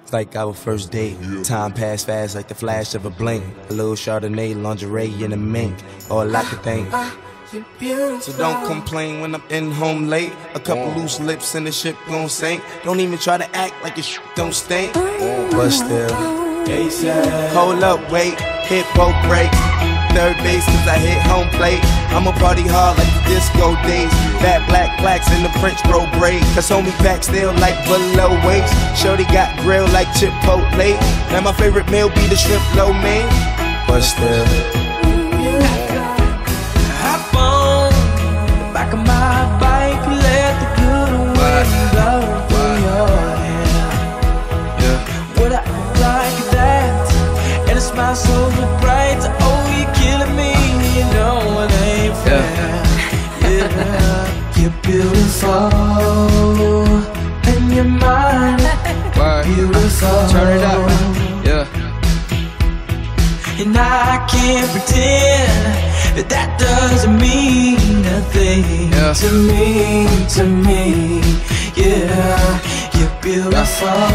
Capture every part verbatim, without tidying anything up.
Like our first date. Time passed fast like the flash of a blink. A little Chardonnay, lingerie, and a mink. All I could think. So don't complain when I'm in home late. A couple loose lips and the ship gon' sink. Don't even try to act like your shit don't stink. But still, hold up, wait, hit both brakes. Third base cause I hit home plate. I'ma party hard like the disco days. Fat black plaques in the French bro braid. Cause homie back still like below waist. Shorty got grill like Chipotle. Now my favorite meal be the shrimp lo mein. But still, hop on the back of my bike. Let the good wind blow through your hair. Yeah. What I like that. And a smile so bright. Oh, you're killing me. You know it ain't fair. Yeah, yeah. You're beautiful. And your mind beautiful. Turn it up, man. Yeah. And I can't pretend that that doesn't mean nothing. Yeah. To me, to me. Yeah, you're beautiful.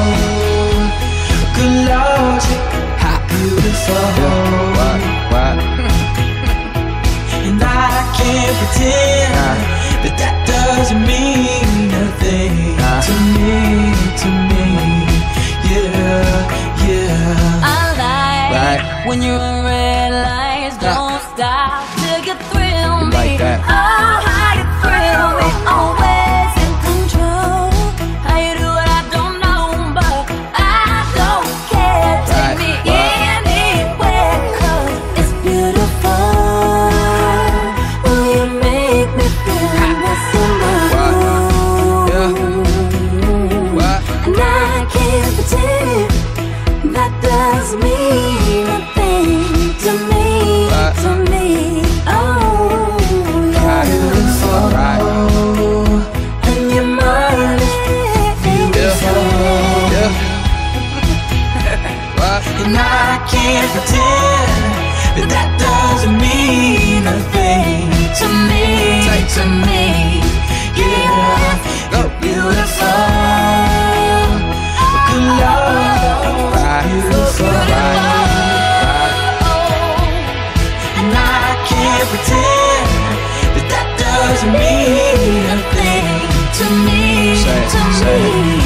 Good Lord, you're beautiful. Yeah. What? What? And I can't pretend nah. that that doesn't mean nothing. Nah. To me, to me. Yeah, yeah. I like right. when you're on red lights. Don't nah. stop till you thrill me. Like that. Oh, how you thrill me. Always in control. How you do it, I don't know, but I don't care. Take me anywhere, cause it's beautiful. Will you make me feel this in my room? And I can't pretend that doesn't mean nothing to me, what? to me. Oh, you're beautiful. Right. And your mind is beautiful. Yeah. What? And I can't pretend that that doesn't mean nothing to me, to me. Yeah, you're beautiful. Good Lord, Right. beautiful. Right. And I can't pretend that that doesn't mean nothing to me, Say it, to say it. me.